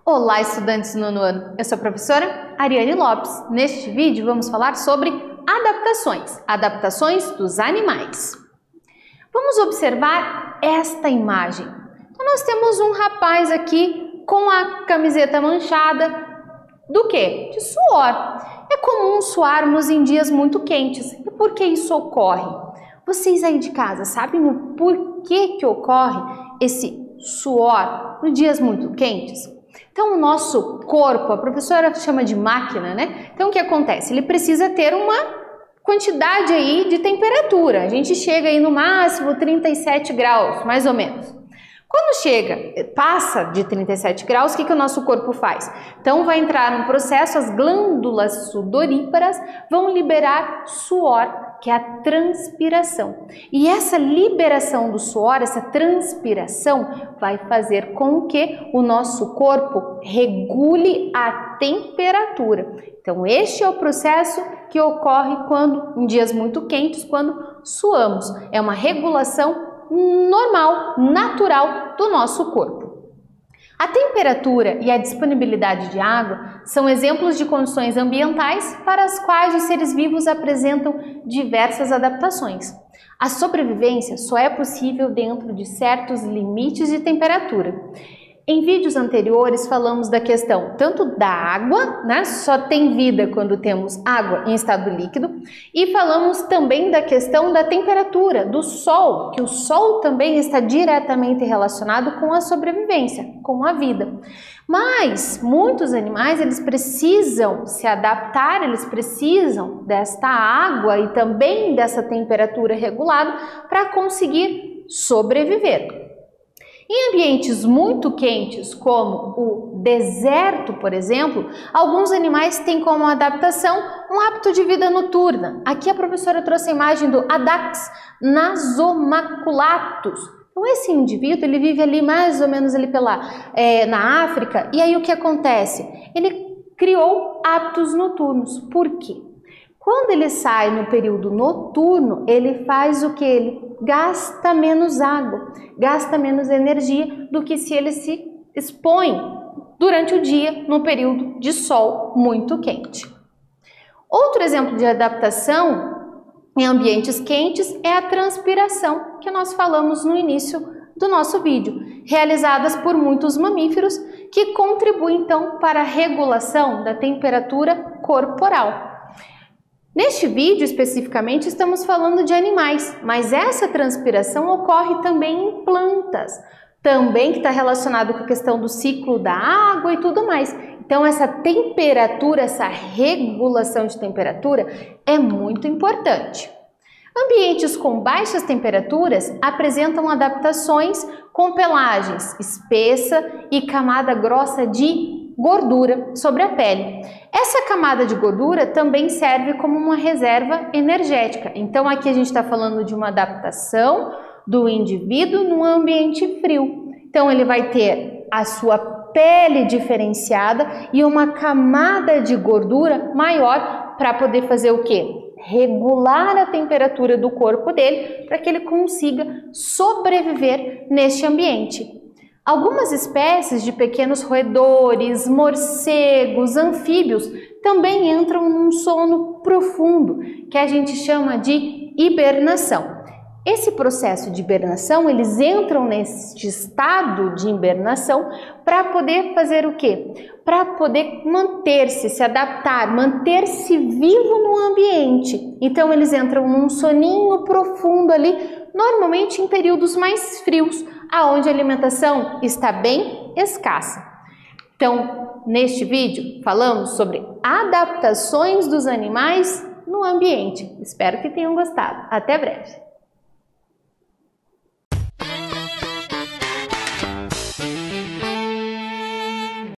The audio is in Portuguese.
Olá, estudantes do nono ano! Eu sou a professora Ariane Lopes. Neste vídeo vamos falar sobre adaptações dos animais. Vamos observar esta imagem. Então, nós temos um rapaz aqui com a camiseta manchada do quê? De suor. É comum suarmos em dias muito quentes. E por que isso ocorre? Vocês aí de casa sabem o porquê que ocorre esse suor nos dias muito quentes? Então, o nosso corpo, a professora chama de máquina, né? Então, o que acontece? Ele precisa ter uma quantidade aí de temperatura. A gente chega aí no máximo 37 graus, mais ou menos. Quando passa de 37 graus, o que o nosso corpo faz? Então, vai entrar no processo, as glândulas sudoríparas vão liberar suor, que é a transpiração. E essa liberação do suor, essa transpiração, vai fazer com que o nosso corpo regule a temperatura. Então, este é o processo que ocorre em dias muito quentes, quando suamos. É uma regulação normal, natural do nosso corpo. A temperatura e a disponibilidade de água são exemplos de condições ambientais para as quais os seres vivos apresentam diversas adaptações. A sobrevivência só é possível dentro de certos limites de temperatura. Em vídeos anteriores falamos da questão tanto da água, né? Só tem vida quando temos água em estado líquido, e falamos também da questão da temperatura, do sol, que o sol também está diretamente relacionado com a sobrevivência, com a vida. Mas muitos animais, eles precisam se adaptar, eles precisam desta água e também dessa temperatura regulada para conseguir sobreviver. Em ambientes muito quentes, como o deserto, por exemplo, alguns animais têm como adaptação um hábito de vida noturna. Aqui a professora trouxe a imagem do Adax nasomaculatus. Então, esse indivíduo, ele vive ali mais ou menos ali na África, e aí o que acontece? Ele criou hábitos noturnos. Por quê? Quando ele sai no período noturno, ele faz o que? Ele gasta menos água, gasta menos energia do que se ele se expõe durante o dia no período de sol muito quente. Outro exemplo de adaptação em ambientes quentes é a transpiração, que nós falamos no início do nosso vídeo, realizadas por muitos mamíferos que contribuem então para a regulação da temperatura corporal. Neste vídeo, especificamente, estamos falando de animais, mas essa transpiração ocorre também em plantas, também que está relacionado com a questão do ciclo da água e tudo mais. Então, essa temperatura, essa regulação de temperatura é muito importante. Ambientes com baixas temperaturas apresentam adaptações com pelagens espessa e camada grossa de gordura sobre a pele. Essa camada de gordura também serve como uma reserva energética. Então, aqui a gente está falando de uma adaptação do indivíduo num ambiente frio. Então, ele vai ter a sua pele diferenciada e uma camada de gordura maior para poder fazer o quê? Regular a temperatura do corpo dele para que ele consiga sobreviver neste ambiente. Algumas espécies de pequenos roedores, morcegos, anfíbios também entram num sono profundo, que a gente chama de hibernação. Esse processo de hibernação, eles entram neste estado de hibernação para poder fazer o quê? Para poder manter-se, se adaptar, manter-se vivo no ambiente. Então, eles entram num soninho profundo ali, normalmente em períodos mais frios, aonde a alimentação está bem escassa. Então, neste vídeo, falamos sobre adaptações dos animais no ambiente. Espero que tenham gostado. Até breve!